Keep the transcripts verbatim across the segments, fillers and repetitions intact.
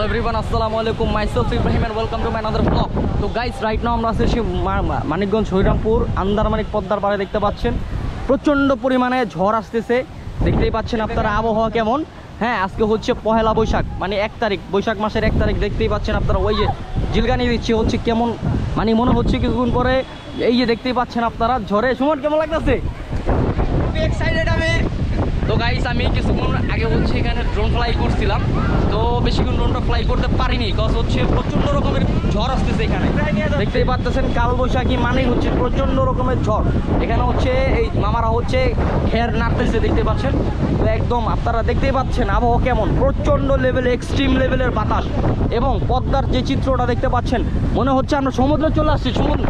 everyone, assalamu alaikum. Myself Ibrahim and welcome to my another vlog. তো guys right now আমরা আছি মানিকগঞ্জ হরিরামপুর আন্দারমানিক পদ্মার পাড়ে দেখতে পাচ্ছেন প্রচন্ড পরিমাণে ঝড় আসতেছে। দেখতেই পাচ্ছেন আপনারা আবহাওয়া কেমন। হ্যাঁ, আজকে হচ্ছে পহেলা বৈশাখ, মানে এক তারিখ, বৈশাখ মাসের এক তারিখ। দেখতেই পাচ্ছেন আপনারা ওই যে জিলগানি দিচ্ছে হচ্ছে কেমন, মানে মনে হচ্ছে কিছুক্ষণ পরে এই যে দেখতেই পাচ্ছেন আপনারা ঝড়ে। সুমন কেমন লাগতেছে? এক্সাইটেড আমি। তো গাইস আমি কিছুক্ষণ আগে হচ্ছে এখানে ড্রোন ফ্লাই করছিলাম, তো বেশিক্ষণ ড্রোনটা ফ্লাই করতে পারিনি, কজ হচ্ছে প্রচণ্ড রকমের ঝড় আসতেছে এখানে। দেখতেই পাচ্ছেন কাল বৈশাখী মানে হচ্ছে প্রচণ্ড রকমের ঝড়। এখানে হচ্ছে এই মামারা হচ্ছে খের নাড়তেছে, দেখতে পাচ্ছেন। তো একদম আপনারা দেখতেই পাচ্ছেন আবহাওয়া কেমন, প্রচণ্ড লেভেলে এক্সট্রিম লেভেলের বাতাস এবং পদ্মার যে চিত্রটা দেখতে পাচ্ছেন মনে হচ্ছে আমরা সমুদ্রে চলে আসছি। সমুদ্র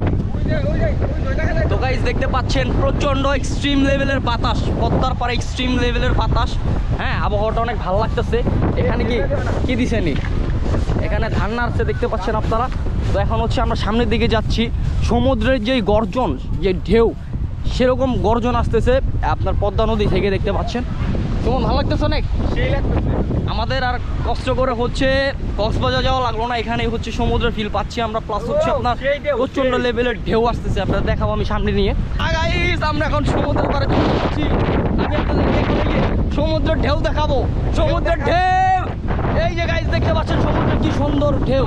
তো গাইস দেখতে পাচ্ছেন প্রচন্ড এক্সট্রিম লেভেলের বাতাস, পদ্মার পারে এক্সট্রিম লেভেলের বাতাস। হ্যাঁ, আবহাওয়াটা অনেক ভালো লাগতেছে। এখানে কি কি দিছেনি, এখানে ধান নাড়ছে দেখতে পাচ্ছেন আপনারা। তো এখন হচ্ছে আমরা সামনের দিকে যাচ্ছি। সমুদ্রের যেই গর্জন, যে ঢেউ, সেরকম গর্জন আসতেছে আপনার পদ্মা নদী থেকে, দেখতে পাচ্ছেন। কেমন ভালো লাগতেছে? অনেক সেই লাগতেছে। আমাদের আর কষ্ট করে হচ্ছে কক্সবাজার যাওয়া লাগলো না, এখানেই হচ্ছে সমুদ্রের ফিল পাচ্ছি আমরা। প্লাস হচ্ছে আপনার প্রচন্ড লেভেলের ঢেউ আসতেছে, আপনারা দেখাবো আমি সামনে নিয়ে। গাইস আমরা এখন সমুদ্রের পাড়ে চলে যাচ্ছি। আমি আপনাদেরকে সমুদ্রের ঢেউ দেখাবো, সমুদ্রের ঢেউ। এই যে গাইস দেখতে পাচ্ছেন সমুদ্রের কি সুন্দর ঢেউ।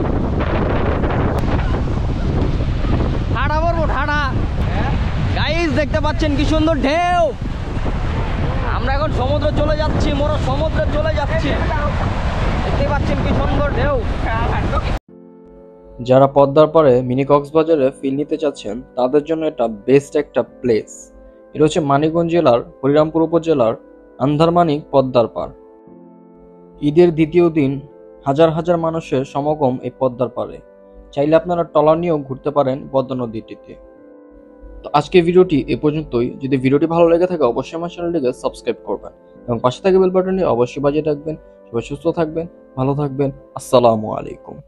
ঠাড়া পড়বো ঠাড়া। গাইস দেখতে পাচ্ছেন কি সুন্দর ঢেউ। আমরা এখন সমুদ্রে চলে যাচ্ছি, মোর সমুদ্রে চলে যাচ্ছি। দেখতে পাচ্ছেন কি সুন্দর ঢেউ। যারা পদ্মার পাড়ে মিনি কক্সবাজারে ফিল নিতে চাচ্ছেন তাদের জন্য এটা বেস্ট একটা প্লেস। এটা হচ্ছে মানিকগঞ্জ জেলার হরিরামপুর উপজেলার আন্দারমানিক পদ্মার পাড়। ঈদের দ্বিতীয় দিন হাজার হাজার মানুষের সমাগম এই পদ্মার পাড়ে। চাইলে আপনারা ট্রলার নিয়েও ঘুরতে পারেন পদ্মা নদীটিতে। তো আজকে ভিডিওটি এ পর্যন্তই। যদি ভিডিওটি ভালো লেগে থাকে অবশ্যই আমার চ্যানেলটিকে সাবস্ক্রাইব করবেন এবং পাশে থাকা বেল বাটনটি অবশ্যই বাজিয়ে রাখবেন। সবাই সুস্থ থাকবেন, ভালো থাকবেন। আসসালামু আলাইকুম।